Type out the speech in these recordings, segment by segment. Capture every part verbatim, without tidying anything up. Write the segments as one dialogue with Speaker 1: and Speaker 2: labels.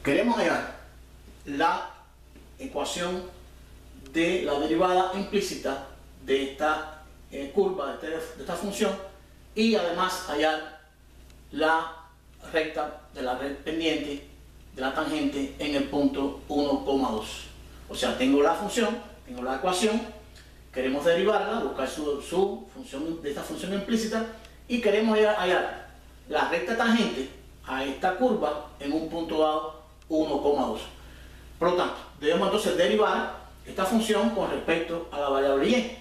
Speaker 1: Queremos hallar la ecuación de la derivada implícita de esta eh, curva, de, este, de esta función, y además hallar la recta de la red pendiente de la tangente en el punto uno coma dos. O sea, tengo la función, tengo la ecuación, queremos derivarla, buscar su, su función de esta función implícita, y queremos hallar la recta tangente a esta curva en un punto dado uno coma dos. Por lo tanto, debemos entonces derivar esta función con respecto a la variable y.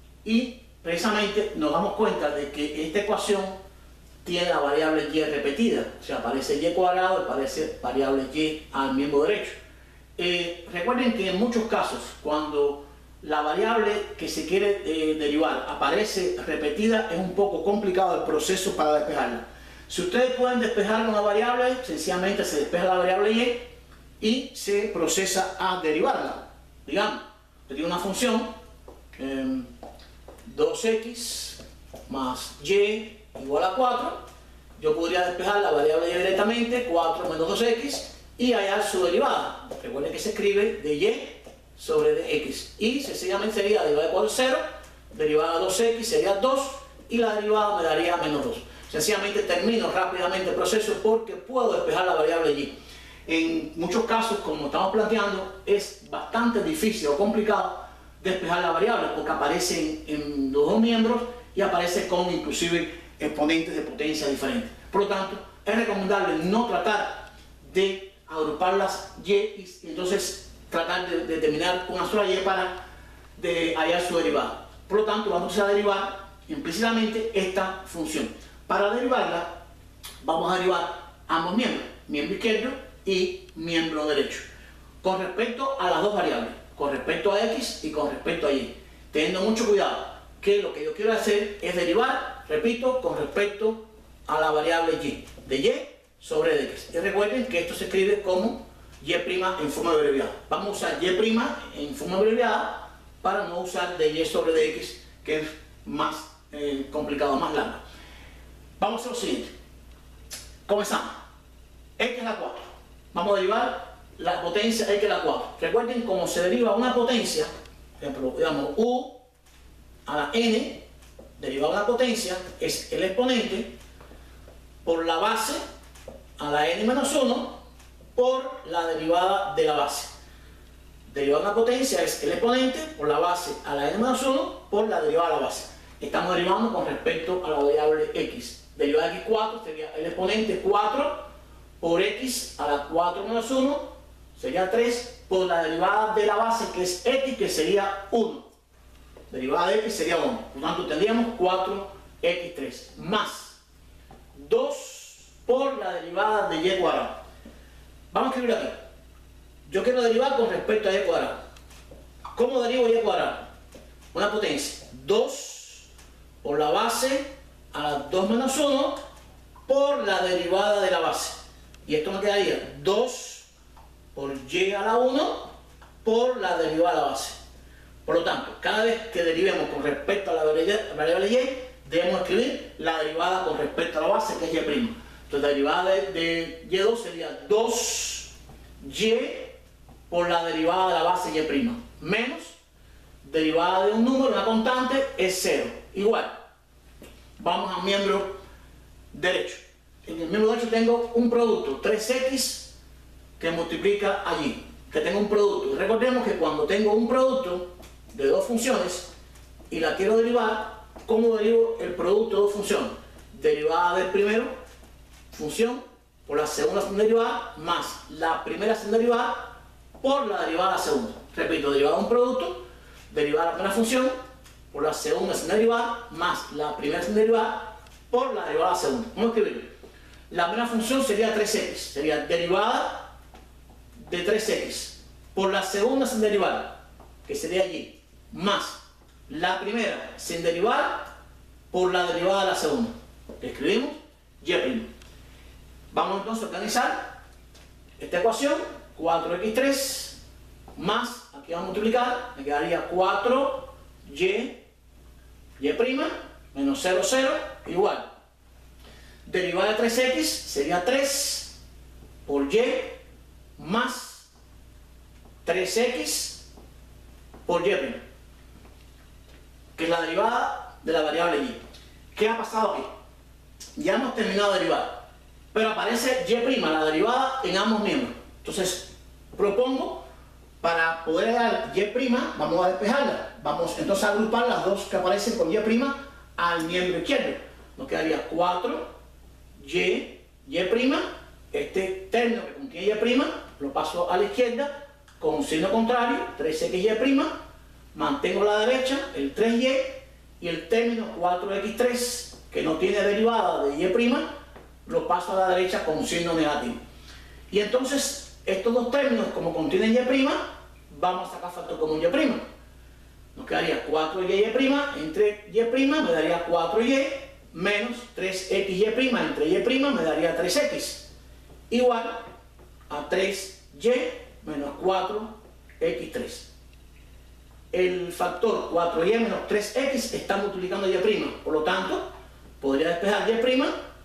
Speaker 1: Y precisamente nos damos cuenta de que esta ecuación tiene la variable y repetida. O sea, aparece y cuadrado, aparece variable y al miembro derecho. Eh, recuerden que en muchos casos, cuando la variable que se quiere eh, derivar aparece repetida, es un poco complicado el proceso para despejarla. Si ustedes pueden despejar una variable, sencillamente se despeja la variable y y se procesa a derivarla. Digamos, yo tengo una función eh, dos x más y igual a cuatro. Yo podría despejar la variable y directamente, cuatro menos dos x, y hallar su derivada. Recuerden que se escribe de y sobre de x, y sencillamente sería derivada de cuatro es cero, derivada de dos x sería dos, y la derivada me daría menos dos. Sencillamente termino rápidamente el proceso porque puedo despejar la variable y. En muchos casos, como estamos planteando, es bastante difícil o complicado despejar la variable porque aparece en, en los dos miembros y aparece con inclusive exponentes de potencia diferentes. Por lo tanto, es recomendable no tratar de agruparlas y y entonces tratar de, de determinar una sola y para de hallar su derivada. Por lo tanto, vamos a derivar implícitamente esta función. Para derivarla, vamos a derivar ambos miembros, miembro izquierdo y miembro derecho, con respecto a las dos variables, con respecto a x y con respecto a y, teniendo mucho cuidado que lo que yo quiero hacer es derivar, repito, con respecto a la variable y, de y sobre de x. Y recuerden que esto se escribe como y' en forma abreviada. Vamos a usar y' en forma abreviada para no usar de y sobre de x, que es más eh, complicado, más largo. Vamos a hacer lo siguiente. Comenzamos. X es la cuatro. Vamos a derivar la potencia x a la cuatro. Recuerden cómo se deriva una potencia, por ejemplo, digamos u a la n, derivada de una potencia, es el exponente por la base a la n menos uno por la derivada de la base. Derivada de una potencia es el exponente por la base a la n menos uno por la derivada de la base. Estamos derivando con respecto a la variable x. Derivada de x cuatro sería el exponente cuatro por x a la cuatro menos uno, sería tres, por la derivada de la base que es x, que sería uno. Derivada de x sería uno. Por lo tanto, tendríamos cuatro x tres más dos por la derivada de y cuadrado. Vamos a escribir aquí. Yo quiero derivar con respecto a y cuadrado. ¿Cómo derivo y cuadrado? Una potencia. dos por la base a la dos menos uno por la derivada de la base. Y esto me quedaría dos por y a la uno por la derivada de la base. Por lo tanto, cada vez que derivemos con respecto a la variable y, debemos escribir la derivada con respecto a la base, que es y'. Entonces la derivada de, de y dos sería dos y por la derivada de la base y', menos derivada de un número, una constante, es cero. Igual, vamos al miembro derecho. En el miembro derecho tengo un producto, tres x, que multiplica allí, que tengo un producto. Y recordemos que cuando tengo un producto de dos funciones y la quiero derivar, ¿cómo derivo el producto de dos funciones? Derivada del primero, función, por la segunda segunda derivada, más la primera segunda derivada por la derivada de la segunda. Repito, derivada de un producto, derivada de la primera función, por la segunda segunda derivada, más la primera segunda derivada por la derivada de la segunda. Vamos a escribirlo. La primera función sería tres x, sería derivada de tres x por la segunda sin derivar, que sería y, más la primera sin derivar por la derivada de la segunda. Escribimos y'. Vamos entonces a organizar esta ecuación, cuatro x tres más, aquí vamos a multiplicar, me quedaría cuatro y, y' menos cero, cero, igual. Derivada de tres x sería tres por y más tres equis por y', que es la derivada de la variable y. ¿Qué ha pasado aquí? Ya hemos terminado de derivar, pero aparece y', la derivada, en ambos miembros. Entonces, propongo, para poder dar y', vamos a despejarla. Vamos entonces a agrupar las dos que aparecen con y' al miembro izquierdo. Nos quedaría cuatro y, y', este término que contiene y', lo paso a la izquierda con un signo contrario, tres equis y', mantengo a la derecha el tres y y el término cuatro equis tres, que no tiene derivada de y', lo paso a la derecha con un signo negativo. Y entonces, estos dos términos, como contienen y', vamos a sacar factor común y'. Nos quedaría cuatro y y' entre y', me daría cuatro y, menos tres equis y' entre y' me daría tres equis, igual a tres y menos cuatro equis tres. El factor cuatro y menos tres equis está multiplicando y', por lo tanto, podría despejar y',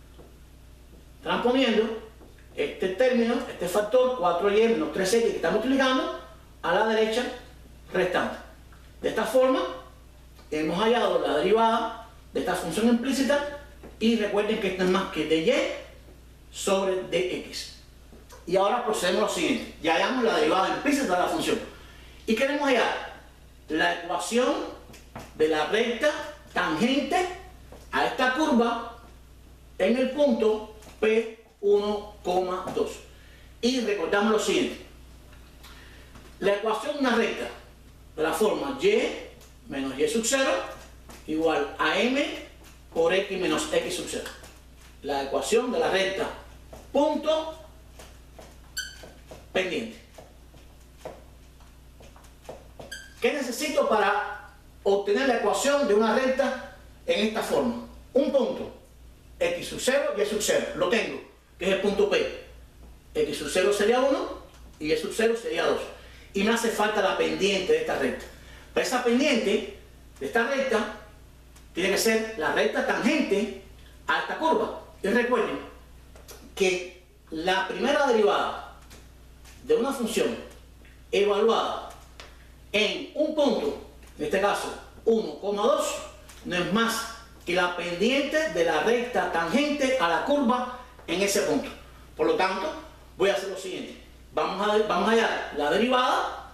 Speaker 1: transponiendo este término, este factor cuatro y menos tres equis que está multiplicando a la derecha restante. De esta forma, hemos hallado la derivada de esta función implícita, y recuerden que esto es más que dy sobre dx. Y ahora procedemos a lo siguiente. Ya hallamos la derivada implícita de la función y queremos hallar la ecuación de la recta tangente a esta curva en el punto P uno coma dos. Y recordamos lo siguiente: la ecuación de una recta de la forma y menos y sub cero igual a m por x menos x sub cero. La ecuación de la recta punto pendiente. ¿Qué necesito para obtener la ecuación de una recta en esta forma? Un punto, x sub cero y y sub cero. Lo tengo, que es el punto P. X sub cero sería uno y y sub cero sería dos. Y me hace falta la pendiente de esta recta. Para esa pendiente de esta recta tiene que ser la recta tangente a esta curva. Y recuerden que la primera derivada de una función evaluada en un punto, en este caso uno coma dos, no es más que la pendiente de la recta tangente a la curva en ese punto. Por lo tanto, voy a hacer lo siguiente. Vamos a, vamos a hallar la derivada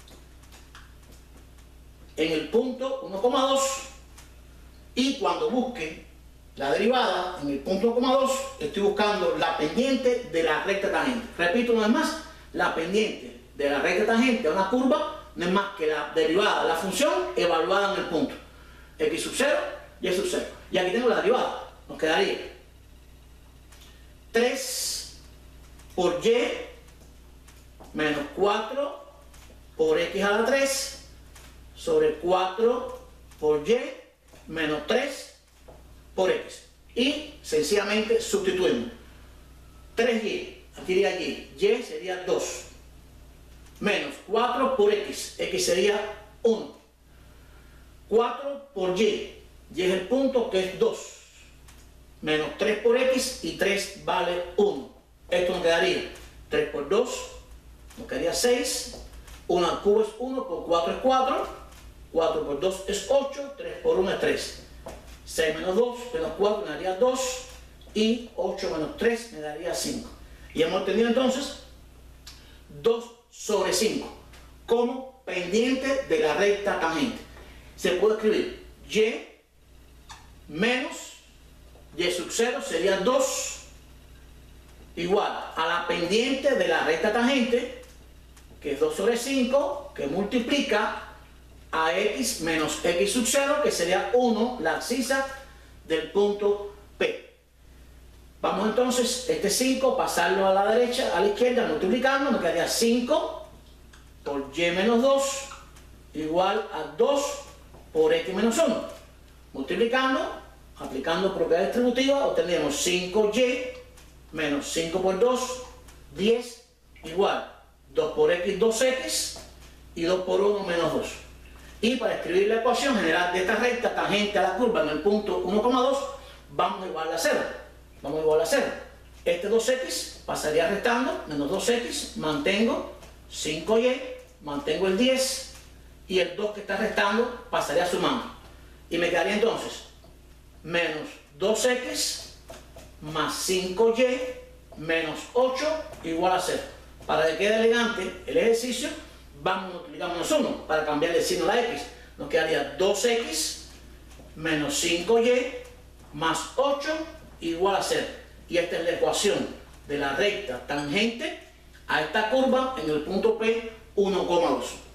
Speaker 1: en el punto uno coma dos, y cuando busque la derivada en el punto uno coma dos, estoy buscando la pendiente de la recta tangente. Repito una vez más, la pendiente de la recta tangente a una curva no es más que la derivada de la función evaluada en el punto x sub cero y y sub cero. Y aquí tengo la derivada. Nos quedaría tres por y menos cuatro por x a la tres sobre cuatro por y menos tres por x. Y sencillamente sustituimos. tres y, aquí iría y, y sería dos. Menos cuatro por x, x sería uno. cuatro por y, y es el punto que es dos. Menos tres por x, y tres vale uno. Esto nos quedaría tres por dos, nos quedaría seis. uno al cubo es uno, por cuatro es cuatro. cuatro por dos es ocho, tres por uno es tres. seis menos dos menos cuatro me daría dos. Y ocho menos tres me daría cinco. Y hemos obtenido entonces dos sobre cinco como pendiente de la recta tangente. Se puede escribir y menos y sub cero sería dos, igual a la pendiente de la recta tangente, que es dos sobre cinco, que multiplica a x menos x sub cero, que sería uno, la abscisa del punto P. Vamos entonces, este cinco, pasarlo a la derecha, a la izquierda, multiplicando, nos quedaría cinco por y menos dos, igual a dos por x menos uno. Multiplicando, aplicando propiedad distributiva, obtenemos cinco y menos cinco por dos, diez, igual dos por x, dos equis, y dos por uno menos dos. Y para escribir la ecuación general de esta recta tangente a la curva en el punto uno coma dos, vamos a igualar a cero. Vamos a igualar a cero. Este dos equis pasaría restando, menos dos equis, mantengo cinco y, mantengo el diez, y el dos que está restando pasaría sumando. Y me quedaría entonces menos dos equis más cinco y menos ocho igual a cero. Para que quede elegante el ejercicio, vamos a multiplicar menos uno para cambiar el signo a la x. Nos quedaría dos equis menos cinco y más ocho igual a cero. Y esta es la ecuación de la recta tangente a esta curva en el punto P uno coma dos.